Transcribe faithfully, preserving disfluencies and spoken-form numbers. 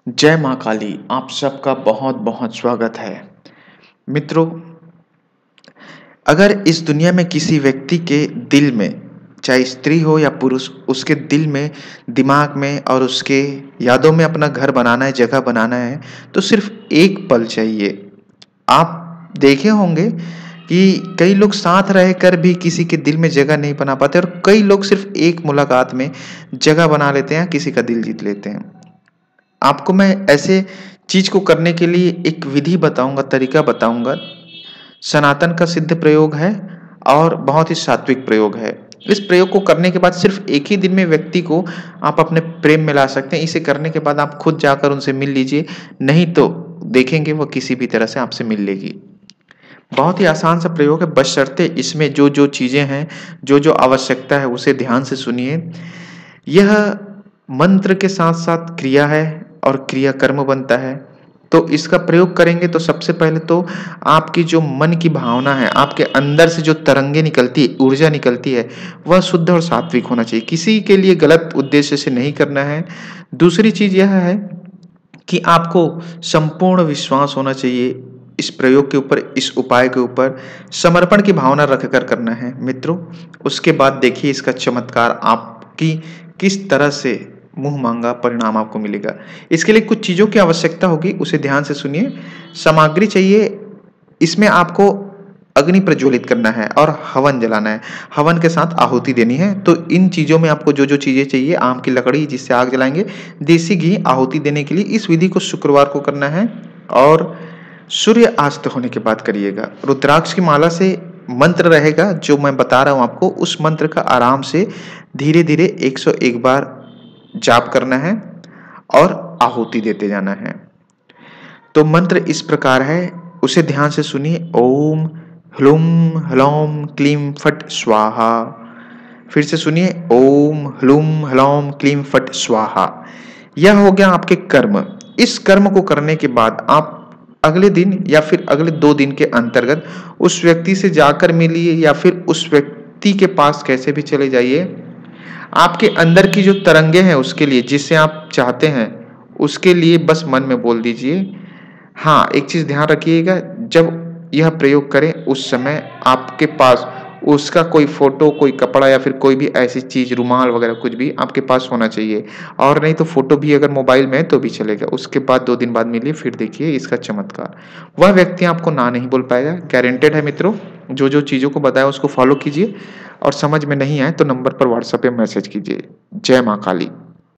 जय माँ काली, आप सबका बहुत-बहुत स्वागत है। मित्रों, अगर इस दुनिया में किसी व्यक्ति के दिल में, चाहे स्त्री हो या पुरुष, उसके दिल में, दिमाग में और उसके यादों में अपना घर बनाना है, जगह बनाना है, तो सिर्फ़ एक पल चाहिए। आप देखे होंगे कि कई लोग साथ रहकर भी किसी के दिल में जगह नहीं बना पाते और कई लोग सिर्फ़ एक मुलाकात में जगह बना लेते हैं, किसी का दिल जीत लेते हैं। आपको मैं ऐसे चीज़ को करने के लिए एक विधि बताऊँगा, तरीका बताऊँगा। सनातन का सिद्ध प्रयोग है और बहुत ही सात्विक प्रयोग है। इस प्रयोग को करने के बाद सिर्फ़ एक ही दिन में व्यक्ति को आप अपने प्रेम में ला सकते हैं। इसे करने के बाद आप खुद जाकर उनसे मिल लीजिए, नहीं तो देखेंगे वो किसी भी तरह से आपसे मिल लेगी। बहुत ही आसान सा प्रयोग है, बशर्ते इसमें जो-जो चीज़ें हैं, जो-जो आवश्यकता है उसे ध्यान से सुनिए। यह मंत्र के साथ-साथ क्रिया है और क्रिया कर्म बनता है। तो इसका प्रयोग करेंगे तो सबसे पहले तो आपकी जो मन की भावना है, आपके अंदर से जो तरंगे निकलती है, ऊर्जा निकलती है, वह शुद्ध और सात्विक होना चाहिए। किसी के लिए गलत उद्देश्य से नहीं करना है। दूसरी चीज़ यह है कि आपको संपूर्ण विश्वास होना चाहिए इस प्रयोग के ऊपर, इस उपाय के ऊपर, समर्पण की भावना रख कर करना है मित्रों। उसके बाद देखिए इसका चमत्कार आपकी किस तरह से मुँह माँगा परिणाम आपको मिलेगा। इसके लिए कुछ चीज़ों की आवश्यकता होगी, उसे ध्यान से सुनिए। सामग्री चाहिए, इसमें आपको अग्नि प्रज्वलित करना है और हवन जलाना है। हवन के साथ आहुति देनी है। तो इन चीज़ों में आपको जो-जो चीज़ें चाहिए, आम की लकड़ी जिससे आग जलाएँगे, देसी घी आहुति देने के लिए इस विधि को शुक्रवार को करना है और सूर्य अस्त होने के बाद करिएगा। रुद्राक्ष की माला से मंत्र रहेगा जो मैं बता रहा हूँ आपको, उस मंत्र का आराम से धीरे-धीरे एक सौ एक बार जाप करना है और आहुति देते जाना है। तो मंत्र इस प्रकार है, उसे ध्यान से सुनिए। ओम ह्लूम ह्लौम क्लीम फट स्वाहा। फिर से सुनिए। ओम ह्लूम ह्लौम क्लीम फट स्वाहा। यह हो गया आपके कर्म। इस कर्म को करने के बाद आप अगले दिन या फिर अगले दो दिन के अंतर्गत उस व्यक्ति से जाकर मिलिए या फिर उस व्यक्ति के पास कैसे भी चले जाइए। आपके अंदर की जो तरंगे हैं उसके लिए, जिसे आप चाहते हैं, उसके लिए बस मन में बोल दीजिए। हाँ, एक चीज़ ध्यान रखिएगा, जब यह प्रयोग करें उस समय आपके पास उसका कोई फ़ोटो, कोई कपड़ा या फिर कोई भी ऐसी चीज़, रुमाल वगैरह कुछ भी आपके पास होना चाहिए और नहीं तो फ़ोटो भी अगर मोबाइल में है तो भी चलेगा। उसके बाद दो दिन बाद मिलिए, फिर देखिए इसका चमत्कार। वह व्यक्ति आपको ना नहीं बोल पाएगा, गारंटेड है मित्रों। जो-जो चीज़ों को बताया उसको फ़ॉलो कीजिए और समझ में नहीं आए तो नंबर पर व्हाट्सएप पे मैसेज कीजिए। जय माँ काली।